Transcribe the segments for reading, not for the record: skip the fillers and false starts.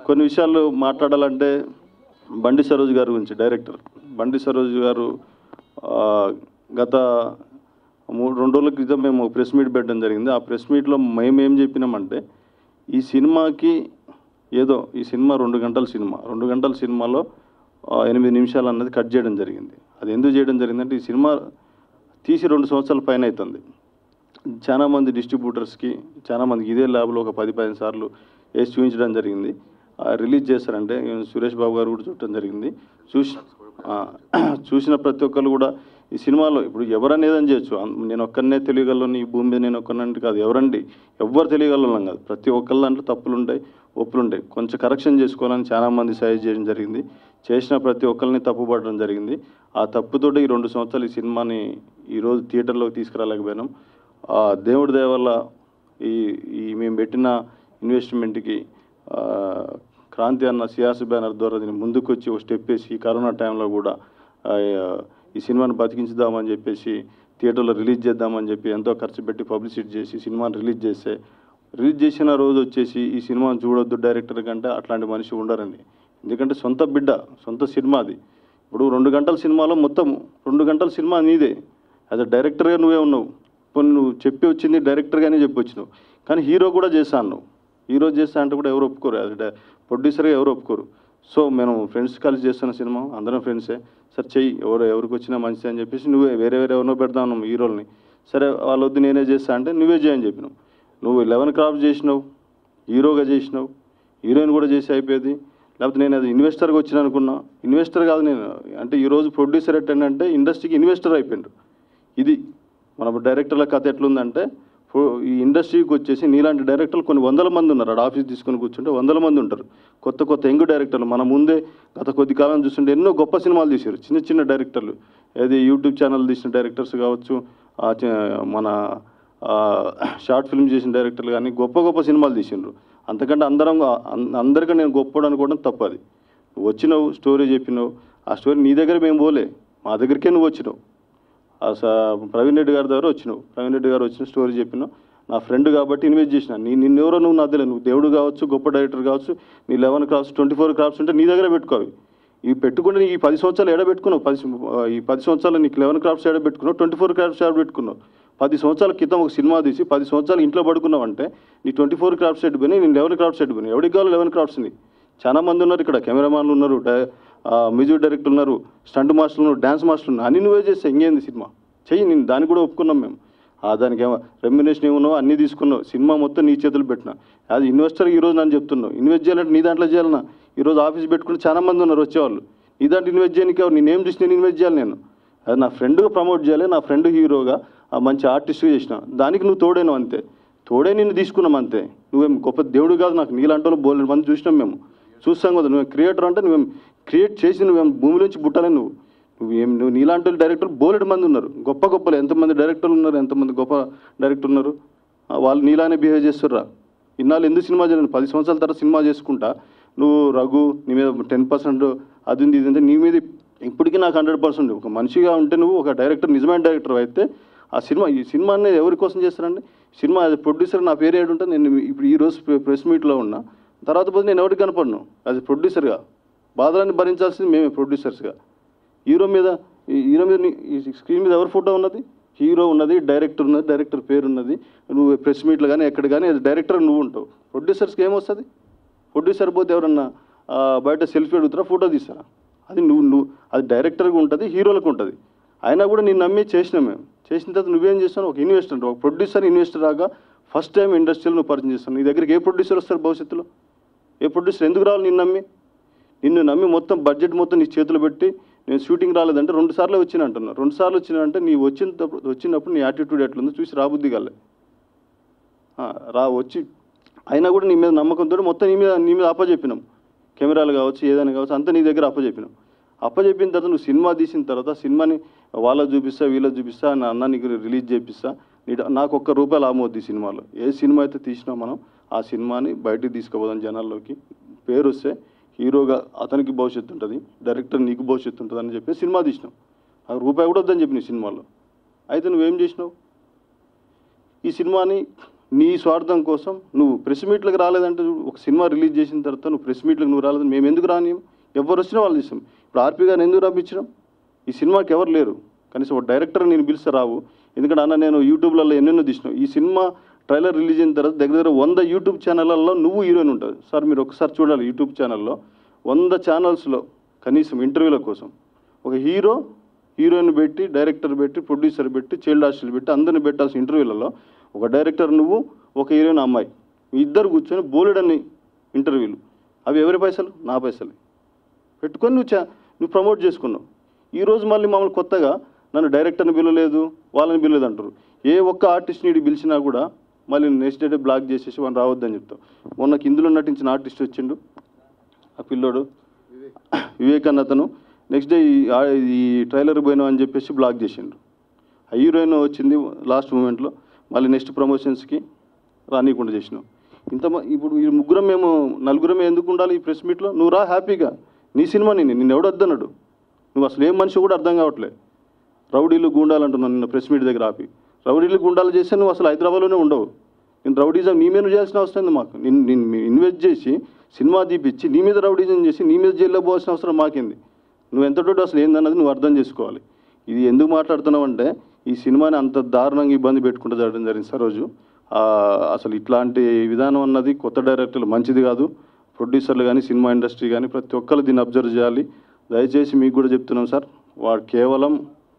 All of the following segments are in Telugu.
కొన్ని విషయాలు మాట్లాడాలంటే బండి సరోజ్ గారి గురించి. డైరెక్టర్ బండి సరోజ్ గారు గత 2 రోజుల క్రితం మేము ప్రెస్ మీట్ పెట్టడం జరిగింది. ఆ ప్రెస్ మీట్లో మేము ఏం చెప్పినామంటే, ఈ సినిమాకి ఏదో ఈ సినిమా 2 గంటల సినిమా, 2 గంటల సినిమాలో 8 నిమిషాలు అన్నది కట్ చేయడం జరిగింది. అది ఎందుకు చేయడం జరిగిందంటే, ఈ సినిమా తీసి 2 సంవత్సరాల పైన అవుతుంది. చాలామంది డిస్ట్రిబ్యూటర్స్కి, చాలామందికి ఇదే ల్యాబ్లో ఒక 10-15 సార్లు వేసి చూపించడం జరిగింది. రిలీజ్ చేస్తారంటే సురేష్ బాబు గారు కూడా చూడటం జరిగింది. చూసిన ప్రతి ఒక్కరు కూడా ఈ సినిమాలో ఇప్పుడు ఎవరనేదని చేయొచ్చు, నేను ఒక్కరినే తెలియగలను, ఈ భూమి మీద నేను ఒక్కరినంటే కాదు, ఎవరండి ఎవ్వరు తెలియగలం కాదు. ప్రతి ఒక్కరి దాంట్లో తప్పులు ఉంటాయి, ఒప్పులు ఉంటాయి. కొంచెం కరెక్షన్ చేసుకోవాలని చాలామంది సజెస్ట్ చేయడం జరిగింది. చేసిన ప్రతి ఒక్కరిని తప్పుపడడం జరిగింది. ఆ తప్పుతోటి ఈ 2 సంవత్సరాలు ఈ సినిమాని ఈరోజు థియేటర్లోకి తీసుకురాలేకపోయినాం. దేవుడి దయ వల్ల ఈ మేము పెట్టిన ఇన్వెస్ట్మెంట్కి క్రాంతి అన్న సియాసి బ్యానర్ ద్వారా దీన్ని ముందుకు వచ్చి ఒక స్టెప్ వేసి ఈ కరోనా టైంలో కూడా ఈ సినిమాని బతికించుదామని చెప్పేసి థియేటర్లో రిలీజ్ చేద్దామని చెప్పి ఎంతో ఖర్చు పెట్టి పబ్లిసిటీ చేసి సినిమాని రిలీజ్ చేసిన రోజు వచ్చేసి ఈ సినిమాని చూడొద్దు డైరెక్టర్ కంటే అట్లాంటి మనిషి ఉండరండి. ఎందుకంటే సొంత బిడ్డ, సొంత సినిమా అది. ఇప్పుడు 2 గంటల సినిమాలో మొత్తం 2 గంటల సినిమా నీదే. యాజ్ అ డైరెక్టర్గా నువ్వే ఉన్నావు. ఇప్పుడు నువ్వు చెప్పి వచ్చింది డైరెక్టర్గానే చెప్పి వచ్చినావు, కానీ హీరో కూడా చేశాను నువ్వు. హీరో చేస్తా అంటే కూడా ఎవరు ఒప్పుకోరు, యాజ్ ప్రొడ్యూసర్గా ఎవరు ఒప్పుకోరు. సో మేము ఫ్రెండ్స్ కలిసి చేస్తున్న సినిమా, అందరం ఫ్రెండ్సే. సరే చెయ్యి, ఎవరికి వచ్చినా మంచిది అని చెప్పేసి నువ్వే వేరే ఎవరినో పెడతాను హీరోల్ని. సరే వాళ్ళు వద్దు నేనే చేస్తా అంటే నువ్వే చేయని చెప్పినావు. నువ్వు 11 క్రాఫ్ట్ చేసినావు, హీరోగా చేసినావు, హీరోయిన్ కూడా చేసి అయిపోయేది. లేకపోతే నేను అది ఇన్వెస్టర్గా వచ్చిన అనుకున్నా. ఇన్వెస్టర్ కాదు నేను, అంటే ఈరోజు ప్రొడ్యూసర్ ఏంటంటే ఇండస్ట్రీకి ఇన్వెస్టర్ అయిపోయిండు. ఇది మన డైరెక్టర్ల కథ ఎట్లుందంటే, ఈ ఇండస్ట్రీకి వచ్చేసి నీలాంటి డైరెక్టర్లు కొన్ని 100 మంది ఉన్నారు. ఆడ ఆఫీస్ తీసుకొని కూర్చుంటే 100 మంది ఉంటారు. కొత్త యంగ్ డైరెక్టర్లు మన ముందే గత కొద్ది కాలం చూస్తుంటే ఎన్నో గొప్ప సినిమాలు తీశారు. చిన్న డైరెక్టర్లు, ఏది యూట్యూబ్ ఛానల్ తీసిన డైరెక్టర్స్ కావచ్చు, మన షార్ట్ ఫిల్మ్ చేసిన డైరెక్టర్లు కానీ గొప్ప సినిమాలు తీసిండ్రు. అంతకంటే అందరికీ నేను గొప్పడు అనుకోవడం తప్పది. నువ్వు వచ్చినావు, స్టోరీ చెప్పినావు. ఆ స్టోరీ నీ దగ్గర మేము పోలే, మా దగ్గరికే నువ్వు వచ్చినావు. ప్రవీణ్ రెడ్డి గారి దగ్గర వచ్చినావు. ప్రవీణ్ రెడ్డి గారు వచ్చిన స్టోరీ చెప్పినావు. నా ఫ్రెండ్ కాబట్టి ఇన్వెస్ట్ చేసిన. నిన్నెవరో నువ్వు నా తెలియదు. నువ్వు దేవుడు కావచ్చు, గొప్ప డైరెక్టర్ కావచ్చు. నీ 11 క్రాఫ్ట్స్ 24 క్రాఫ్ట్స్ ఉంటే నీ దగ్గర పెట్టుకోవి. ఇవి పెట్టుకుంటే ఈ 10 సంవత్సరాలు ఎడబెట్టుకున్నావు. ఈ 10 సంవత్సరాలు నీకు 11 క్రాఫ్ట్స్ ఎడబెట్టుకున్నావు, 24 క్రాఫ్ట్స్ ఎడబెట్టుకున్నావు. 10 సంవత్సరాల క్రితం ఒక సినిమా తీసి 10 సంవత్సరాలు ఇంట్లో పడుకున్నావు అంటే నీ 24 క్రాఫ్ట్స్ ఎట్టుకుని నేను 11 క్రాఫ్ట్స్ ఎట్టుకుని. ఎవరికి కావాలి 11 క్రాఫ్ట్స్ని? చాలా మంది ఉన్నారు ఇక్కడ. కెమెరామాన్లు ఉన్నారు, మ్యూజిక్ డైరెక్టర్ ఉన్నారు, స్టంట్ మాస్టర్లు ఉన్నారు, డ్యాన్స్ మాస్టర్లు ఉన్నారు. అన్ని నువ్వే చేస్తే ఇంకేంది సినిమా చెయ్యి. నేను దానికి కూడా ఒప్పుకున్నాం మేము. దానికి ఏమో రెమ్యునేషన్ ఏమున్నావు అన్నీ తీసుకున్నావు. సినిమా మొత్తం నీ చేతులు పెట్టినా. అది ఇన్వెస్టర్ ఈరోజు నన్ను చెప్తున్నావు. ఇన్వెస్ట్ చేయాలంటే నీ దాంట్లో చేయాలన్నా. ఈరోజు ఆఫీస్ పెట్టుకుని చాలా మంది ఉన్నారు వచ్చేవాళ్ళు. నీ దాంట్లో ఇన్వెస్ట్ చేయడానికి ఎవరు? నేనేం చూసి నేను ఇన్వెస్ట్ చేయాలి? నేను అది నా ఫ్రెండ్గా ప్రమోట్ చేయాలి, నా ఫ్రెండ్ హీరోగా మంచి ఆర్టిస్ట్గా చేసిన. దానికి నువ్వు తోడేనావు అంతే. తోడే నిన్ను తీసుకున్నాం అంతే. నువ్వేం గొప్ప దేవుడు కాదు. నాకు నీలాంటి వాళ్ళు బోలెడు మంది చూసినాం మేము. చూస్తాం కదా. నువ్వేం క్రియేటర్ అంటే నువ్వేం క్రియేట్ చేసి నువ్వేం భూమిలోంచి పుట్టాలని నువ్వు నీలాంటి డైరెక్టర్లు బోలెడు మంది ఉన్నారు. గొప్పలు ఎంతమంది డైరెక్టర్లు ఉన్నారు, ఎంతమంది గొప్ప డైరెక్టర్ ఉన్నారు. వాళ్ళు నీలానే బిహేవ్ చేస్తుర్రా. ఇన్నాళ్ళు ఎందుకు సినిమా చేయను? 10 సంవత్సరాల తర్వాత సినిమా చేసుకుంటా. నువ్వు రఘు నీ మీద 10% అది ఉంది ఇది అంటే నీ మీద ఇప్పటికీ నాకు 100%. ఒక మనిషిగా ఉంటే నువ్వు ఒక డైరెక్టర్, నిజమైన డైరెక్టర్ అయితే ఈ సినిమా అనేది ఎవరి కోసం చేస్తారండి? సినిమా యాజ్ ప్రొడ్యూసర్ నా పేరు ఏంటంటే, నేను ఇప్పుడు ఈరోజు ప్రెస్ మీట్లో ఉన్నా, తర్వాత పోతే నేను ఎవరికి కనపడను. యాజ్ ప్రొడ్యూసర్గా బాధలన్నీ భరించాల్సింది మేమే ప్రొడ్యూసర్స్గా. హీరో మీద ఈ స్క్రీన్ మీద ఎవరి ఫోటో ఉన్నది? హీరో ఉన్నది, డైరెక్టర్ ఉన్నది, డైరెక్టర్ పేరు ఉన్నది. నువ్వు ప్రెస్ మీట్లో కానీ ఎక్కడ కానీ డైరెక్టర్ నువ్వు ఉంటావు. ప్రొడ్యూసర్స్కి ఏమొస్తుంది? ప్రొడ్యూసర్ పోతే ఎవరన్నా బయట సెల్ఫీ అడుగుతారా, ఫోటో తీస్తారా? అది నువ్వు అది డైరెక్టర్గా ఉంటుంది, హీరోలకు ఉంటుంది. అయినా కూడా నేను నమ్మి చేసినా మేము. చేసిన తర్వాత నువ్వేం చేస్తాను? ఒక ఇన్వెస్టర్, ఒక ప్రొడ్యూసర్ ఇన్వెస్టర్ రాగా ఫస్ట్ టైం ఇండస్ట్రీలో నువ్వు పరిచయం చేస్తాను. నీ దగ్గరికి ఏ ప్రొడ్యూసర్ వస్తారు భవిష్యత్తులో? ఏ ప్రొడ్యూసర్ ఎందుకు రావాలి? నిన్ను నమ్మి మొత్తం బడ్జెట్ మొత్తం నీ చేతులు పెట్టి నేను షూటింగ్ రాలేదంటే 2 సార్లు వచ్చిన అంటున్నా. 2 సార్లు వచ్చినంటే నీ వచ్చినప్పుడు నీ యాటిట్యూడ్ ఎట్లుందో చూసి రాబుద్ది కాలే. వచ్చి అయినా కూడా నీ మీద నమ్మకంతో మొత్తం నీ మీద అప్పచెప్పినాం. కెమెరాలు కావచ్చు, ఏదైనా కావచ్చు, అంతా నీ దగ్గర అప్పచెప్పినాం. అప్పచెప్పిన తర్వాత నువ్వు సినిమా తీసిన తర్వాత సినిమాని వాళ్ళకి చూపిస్తా, వీళ్ళకి చూపిస్తా, నా అన్న నీకు రిలీజ్ చేపిస్తా. నాకు ₹1 లాభం అవుద్ది ఈ సినిమాలో. ఏ సినిమా అయితే తీసినా మనం ఆ సినిమాని బయటికి తీసుకుపోదాం, జనాల్లోకి పేరు వస్తే హీరోగా అతనికి భవిష్యత్తు ఉంటుంది, డైరెక్టర్ నీకు భవిష్యత్తు ఉంటుంది అని చెప్పి సినిమా తీసినావు. నాకు ₹1 కూడా వద్దని చెప్పి నీ సినిమాలో. అయితే నువ్వేం చేసినావు? ఈ సినిమాని నీ స్వార్థం కోసం నువ్వు ప్రెస్ మీట్లకు రాలేదంటే, ఒక సినిమా రిలీజ్ చేసిన తర్వాత నువ్వు ప్రెస్ మీట్లకు నువ్వు రాలేదని మేము ఎందుకు రానియం? ఎవరు వచ్చినా వాళ్ళు చేసాం. ఇప్పుడు ఆర్పి గారిని ఎందుకు రప్పించడం? ఈ సినిమాకి ఎవరు లేరు, కనీసం ఒక డైరెక్టర్ నేను పిలిస్తే రావు. ఎందుకంటే అన్న నేను యూట్యూబ్లలో ఎన్నెన్నో తీసినావు. ఈ సినిమా ట్రైలర్ రిలీజ్ అయిన తర్వాత దగ్గర 100 యూట్యూబ్ ఛానళ్ళల్లో నువ్వు హీరోయిన్ ఉంటుంది సార్. మీరు ఒకసారి చూడాలి, యూట్యూబ్ ఛానల్లో 100 ఛానల్స్లో కనీసం ఇంటర్వ్యూల కోసం ఒక హీరోయిన్ పెట్టి, డైరెక్టర్ పెట్టి, ప్రొడ్యూసర్ పెట్టి, చైల్డ్ హాస్టల్ పెట్టి అందరిని పెట్టాల్సిన ఇంటర్వ్యూలలో ఒక డైరెక్టర్ నువ్వు, ఒక హీరోయిన్ అమ్మాయి, మీ ఇద్దరు కూర్చొని బోలెడన్ని ఇంటర్వ్యూలు. అవి ఎవరి పైసలు? నా పైసలు పెట్టుకొని నువ్వు ప్రమోట్ చేసుకున్నావు. ఈరోజు మళ్ళీ మమ్మల్ని కొత్తగా నన్ను డైరెక్టర్ని పిలవలేదు, వాళ్ళని పిలవలేదు అంటారు. ఏ ఒక్క ఆర్టిస్ట్ని పిలిచినా కూడా మళ్ళీ నెక్స్ట్ డే బ్లాక్ చేసేసి వాళ్ళు రావద్దని చెప్తాం. మొన్నకి ఇందులో నటించిన ఆర్టిస్ట్ వచ్చిండు, ఆ పిల్లోడు వివేక్ అన్న అతను. నెక్స్ట్ డే ఈ ట్రైలర్ పోయినావు అని చెప్పేసి బ్లాక్ చేసిండు. ఆ హీరోయిన్ వచ్చింది లాస్ట్ మూమెంట్లో, మళ్ళీ నెక్స్ట్ ప్రమోషన్స్కి రానియకుండా చేసినావు. ఇప్పుడు ఈ మేము నలుగురమే ఎందుకు ఉండాలి ఈ ప్రెస్ మీట్లో? నువ్వు రా హ్యాపీగా, నీ సినిమా నిన్ను ఎవడు వద్దన్నాడు? నువ్వు అసలు ఏం మనిషి కూడా అర్థం కావట్లే. రౌడీలు గుండాలంటున్నాను నిన్న ప్రెస్ మీట్ దగ్గర ఆపి. రౌడీలు గుండాలు చేస్తే నువ్వు అసలు హైదరాబాద్లోనే ఉండవు. నేను రౌడీజం నీ మీద చేయాల్సిన అవసరం ఉంది మాకు. నేను ఇన్వెస్ట్ చేసి సినిమా తీపిచ్చి నీ మీద రౌడీజం చేసి నీ మీద జైల్లో పోవాల్సిన అవసరం మాకింది. నువ్వు ఎంత డోటు అసలు ఏందన్నది నువ్వు అర్థం చేసుకోవాలి. ఇది ఎందుకు మాట్లాడుతున్నావు అంటే, ఈ సినిమాని అంత దారుణంగా ఇబ్బంది పెట్టుకుంటూ జరగడం జరిగింది సరోజు. అసలు ఇట్లాంటి విధానం అన్నది కొత్త డైరెక్టర్లు మంచిది కాదు. ప్రొడ్యూసర్లు కానీ, సినిమా ఇండస్ట్రీ కానీ ప్రతి ఒక్కరు దీన్ని అబ్జర్వ్ చేయాలి. దయచేసి మీకు కూడా చెప్తున్నాం సార్, వాడు కేవలం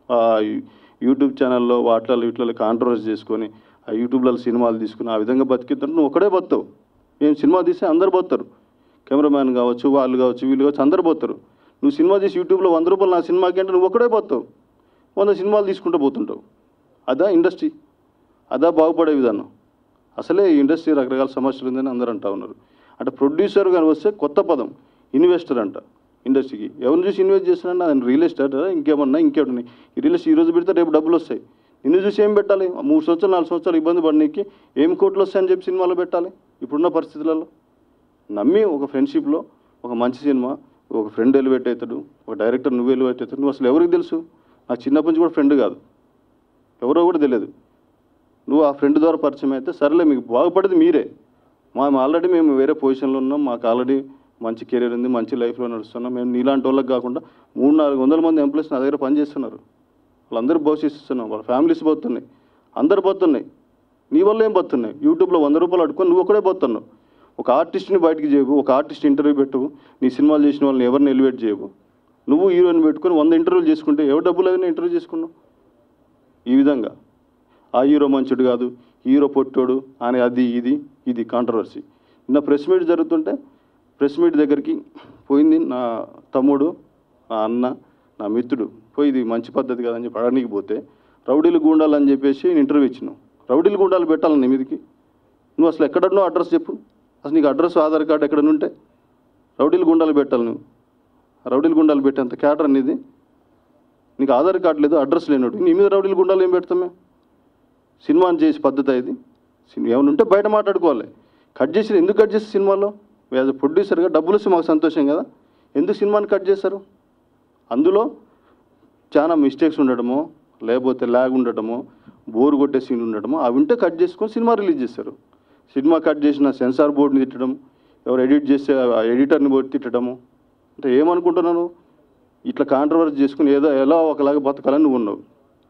యూట్యూబ్ ఛానల్లో వీటిలో కాంట్రవర్సీ చేసుకొని ఆ యూట్యూబ్లలో సినిమాలు తీసుకుని ఆ విధంగా బతికిద్దంటే నువ్వు ఒకడే బతావు. మేము సినిమా తీస్తే అందరు పోతారు, కెమెరామ్యాన్ కావచ్చు, వాళ్ళు కావచ్చు, వీళ్ళు కావచ్చు, అందరు పోతారు. నువ్వు సినిమా తీసి యూట్యూబ్లో 100 రూపాయలు నా సినిమాకి అంటే నువ్వు ఒకడే పోతావు, 100 సినిమాలు తీసుకుంటూ పోతుంటావు. అదా ఇండస్ట్రీ? అదా బాగుపడే విధానం? అసలే ఈ ఇండస్ట్రీ రకరకాల సమస్యలు ఉందని అందరూ అంటూ ఉన్నారు. అంటే ప్రొడ్యూసర్ కానీ వస్తే కొత్త పదం ఇన్వెస్టర్ అంట. ఇండస్ట్రీకి ఎవరిని చూసి ఇన్వెస్ట్ చేస్తానంటే అది రియల్ ఎస్టేట్ ఇంకేమన్నా ఇంకేమన్నా. ఈ రియల్ ఎస్టేట్ ఈరోజు పెడితే రేపు డబ్బులు వస్తాయి. నిన్ను చూసి ఏం పెట్టాలి? 3 సంవత్సరాలు 4 సంవత్సరాలు ఇబ్బంది పడినకి ఏం కోట్లు వస్తాయని చెప్పి సినిమాలో పెట్టాలి ఇప్పుడున్న పరిస్థితులలో. నమ్మి ఒక ఫ్రెండ్షిప్లో ఒక మంచి సినిమా, ఒక ఫ్రెండ్ ఎలివేట్ అవుతాడు, ఒక డైరెక్టర్ నువ్వు ఎలివేట్ అవుతాడు. నువ్వు అసలు ఎవరికి తెలుసు? నాకు చిన్నప్పటి నుంచి కూడా ఫ్రెండ్ కాదు, ఎవరో కూడా తెలియదు. నువ్వు ఆ ఫ్రెండ్ ద్వారా పరిచయం అయితే సరేలే, మీకు బాగుపడేది మీరే. ఆల్రెడీ మేము వేరే పొజిషన్లో ఉన్నాం, మాకు ఆల్రెడీ మంచి కెరీర్ ఉంది, మంచి లైఫ్లో నడుస్తున్నాం. మేము నీలాంటి వాళ్ళకి కాకుండా 300-400 మంది ఎంప్లాయీస్ నా దగ్గర పనిచేస్తున్నారు. వాళ్ళందరూ భవిష్యత్తున్నాం, వాళ్ళ ఫ్యామిలీస్ పోతున్నాయి, అందరు పోతున్నాయి. నీ వల్ల ఏం పోతున్నాయి? యూట్యూబ్లో 100 రూపాయలు అడుకొని నువ్వు ఒకడే పోతున్నావు. ఒక ఆర్టిస్ట్ని బయటికి చేయవు, ఒక ఆర్టిస్ట్ ఇంటర్వ్యూ పెట్టు, నీ సినిమాలు చేసిన వాళ్ళని ఎవరిని ఎలివేట్ చేయవు. నువ్వు హీరోయిన్ పెట్టుకొని 100 ఇంటర్వ్యూలు చేసుకుంటే ఎవరు డబ్బులు అయినా ఇంటర్వ్యూ చేసుకున్నావు? ఈ విధంగా ఆ హీరో మంచుడు కాదు, హీరో పొట్టోడు అని ఇది కాంట్రవర్సీ. నిన్న ప్రెస్ మీట్ జరుగుతుంటే ప్రెస్ మీట్ దగ్గరికి పోయింది నా తమ్ముడు, నా అన్న, నా మిత్రుడు పోయి ఇది మంచి పద్ధతి కాదని చెప్పి అడగడానికి పోతే రౌడీలు గుండాలని చెప్పేసి ఇంటర్వ్యూ ఇచ్చినావు. రౌడీలు గుండాలు పెట్టాలని నీ మీదకి నువ్వు అసలు ఎక్కడున్నావు? అడ్రస్ చెప్పు. అసలు నీకు అడ్రస్, ఆధార్ కార్డు ఎక్కడన్నా ఉంటే రౌడీలు గుండాలు పెట్టాలి. నువ్వు రౌడీలు గుండాలు పెట్టేంత క్యాటర్ అనేది. నీకు ఆధార్ కార్డు లేదు, అడ్రస్ లేనట్టు నీ మీద రౌడీలు గుండాలు ఏం పెడతామే? సినిమాని చేసే పద్ధతి ఇది. ఏమైనా ఉంటే బయట మాట్లాడుకోవాలి. కట్ చేసి ఎందుకు కట్ చేసి సినిమాలో యాజ్ అ ప్రొడ్యూసర్గా డబ్బులు వస్తే మాకు సంతోషం కదా, ఎందుకు సినిమాని కట్ చేశారు? అందులో చాలా మిస్టేక్స్ ఉండటమో, లేకపోతే ల్యాగ్ ఉండటమో, బోర్ కొట్టే సీన్ ఉండటమో అవి ఉంటే కట్ చేసుకొని సినిమా రిలీజ్ చేశారు. సినిమా కట్ చేసిన సెన్సార్ బోర్డుని తిట్టడం, ఎవరు ఎడిట్ చేస్తే ఆ ఎడిటర్ని బోర్డు తిట్టడము. అంటే ఏమనుకుంటున్నాను? ఇట్లా కాంట్రవర్సీ చేసుకుని ఎలా ఒకలాగా బతకాలని నువ్వు ఉన్నావు.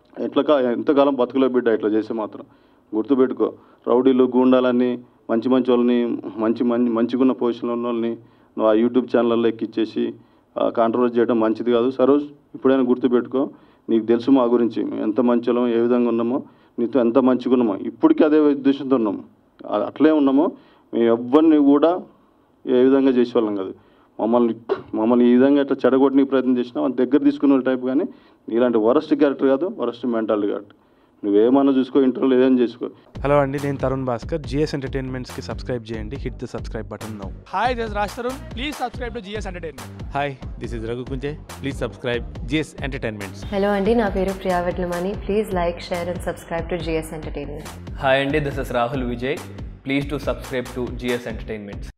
ఎంతకాలం బతుకులో బిడ్డ ఇట్లా చేస్తే మాత్రం గుర్తుపెట్టుకో. రౌడీలు గూండాలని మంచి వాళ్ళని మంచిగా ఉన్న పొజిషన్లో ఉన్న వాళ్ళని నువ్వు ఆ యూట్యూబ్ ఛానల్లో ఎక్కిచ్చేసి కాంట్రవర్సీ చేయడం మంచిది కాదు. సరోజ్, ఇప్పుడైనా గుర్తుపెట్టుకో, నీకు తెలుసు మా గురించి ఎంత మంచి వాళ్ళమో, ఏ విధంగా ఉన్నామో, నీతో ఎంత మంచిగా ఉన్నామో. ఇప్పటికీ అదే ఉద్దేశంతో ఉన్నాము, అట్లే ఉన్నామో. మేము ఎవరిని కూడా ఏ విధంగా చేసేవాళ్ళం కాదు. మమ్మల్ని ఈ విధంగా ఇట్లా చెడగొట్టడానికి ప్రయత్నం చేసినా వాళ్ళ దగ్గర తీసుకున్న టైప్. కానీ నీలాంటి వరస్ట్ క్యారెక్టర్ కాదు, వరస్ట్ మెంటాలిటీ కాదు. నువ్వేమన్నా చూసుకో, ఇంటర్వ్యూలో ఏదైనా చేసుకో. హలో అండి, నేను తరుణ్ భాస్కర్. జిఎస్ ఎంటర్టైన్మెంట్స్కి సబ్స్క్రైబ్ చేయండి. Hit the subscribe button now. Hi, this Raj Tarun. Please subscribe to GS entertainment. Hi, this is Raghu Kunje. Please subscribe GS entertainments. Hello అండి, నా పేరు Priya Vetlamani. Please like, share and subscribe to GS entertainment. Hi అండి, this is Rahul Vijay. Please to subscribe to GS entertainments.